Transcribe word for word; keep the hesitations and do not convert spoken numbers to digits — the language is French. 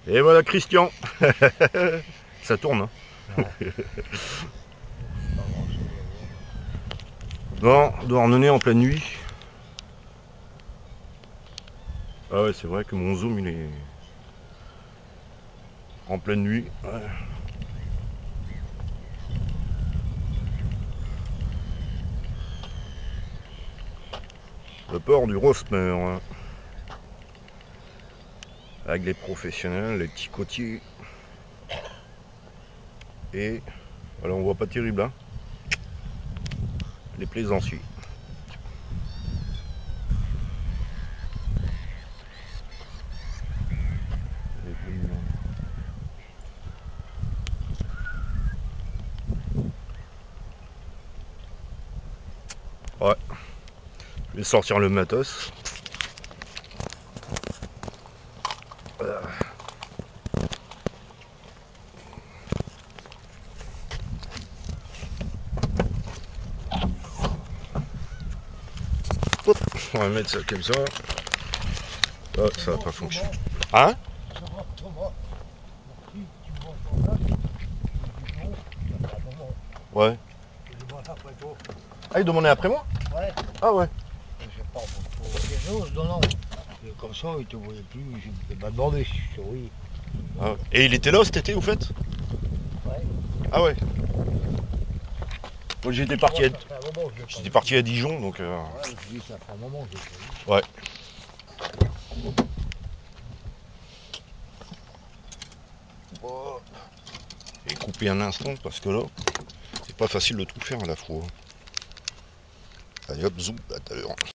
Et voilà Christian. Ça tourne. Hein. Ouais. Bon, Douarnenez en pleine nuit. Ah ouais, c'est vrai que mon zoom il est en pleine nuit. Ouais. Le port du Rosmer. Hein. Avec les professionnels, les petits côtiers. Et alors on voit pas terrible hein. Les plaisanciers. Ouais. Je vais sortir le matos. Voilà. Hop, on va mettre ça comme ça. Oh, ça va pas fonctionner. Hein? Ouais. Ah, il demandait après moi? Ouais. Ah ouais. Je sais pas, pour quelque chose, non, non. Et comme ça, il te voyait plus, il m'a demandé si je te voyais. Ah ouais. Et il était là cet été, au fait? Ouais. Ah ouais. Moi j'étais parti, à... J'étais j'étais parti à Dijon, donc... Euh... Ouais, je dis, ça fait un moment que je l'ai pas vu. Ouais. Oh. Et couper un instant, parce que là, c'est pas facile de tout faire à la fois. Allez hop, zoom, à tout à l'heure.